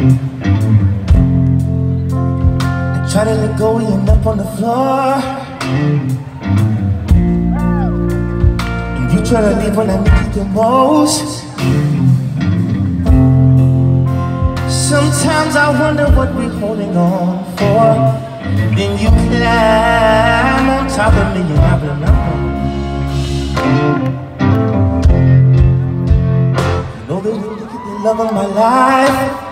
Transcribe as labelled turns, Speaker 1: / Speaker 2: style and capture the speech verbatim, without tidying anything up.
Speaker 1: Try to let go, you end up on the floor. And you try to leave when I need you the most. Sometimes I wonder what we're holding on for. Then you climb on top of me and I remember. You know that you could be the love of my life.